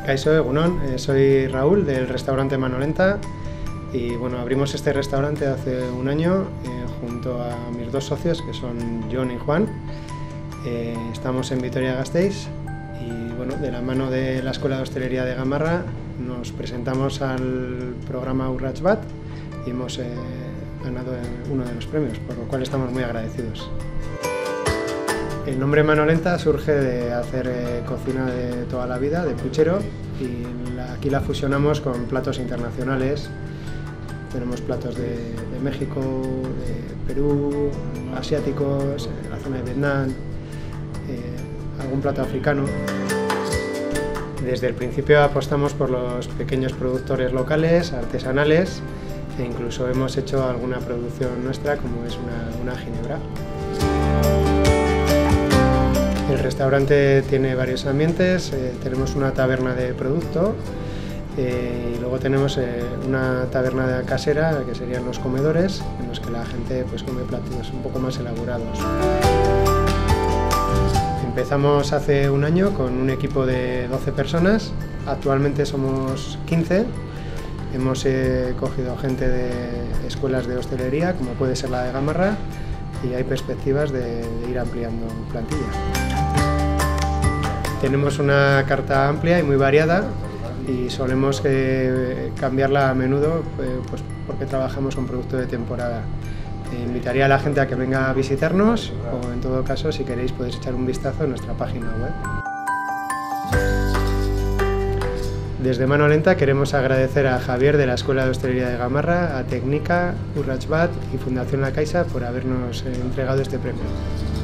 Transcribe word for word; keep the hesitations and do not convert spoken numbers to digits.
Kaixo, egunon, eh, soy Raúl del restaurante Mano Lenta y bueno, abrimos este restaurante hace un año eh, junto a mis dos socios que son John y Juan. Eh, estamos en Vitoria-Gasteiz y bueno, de la mano de la Escuela de Hostelería de Gamarra nos presentamos al programa Urrats Bat y hemos eh, ganado uno de los premios, por lo cual estamos muy agradecidos. El nombre Mano Lenta surge de hacer eh, cocina de toda la vida, de puchero, y la, aquí la fusionamos con platos internacionales. Tenemos platos de, de México, de Perú, asiáticos, eh, la zona de Vietnam, eh, algún plato africano. Desde el principio apostamos por los pequeños productores locales, artesanales, e incluso hemos hecho alguna producción nuestra, como es una, una ginebra. El restaurante tiene varios ambientes, eh, tenemos una taberna de producto eh, y luego tenemos eh, una taberna casera, que serían los comedores, en los que la gente pues, come platos un poco más elaborados. Empezamos hace un año con un equipo de doce personas, actualmente somos quince. Hemos eh, cogido gente de escuelas de hostelería, como puede ser la de Gamarra, y hay perspectivas de, de ir ampliando plantilla. Tenemos una carta amplia y muy variada y solemos eh, cambiarla a menudo eh, pues porque trabajamos con producto de temporada. Eh, invitaría a la gente a que venga a visitarnos o en todo caso, si queréis, podéis echar un vistazo en nuestra página web. Desde Mano Lenta queremos agradecer a Javier de la Escuela de Hostelería de Gamarra, a Tecnica, Urrats Bat y Fundación La Caixa por habernos entregado este premio.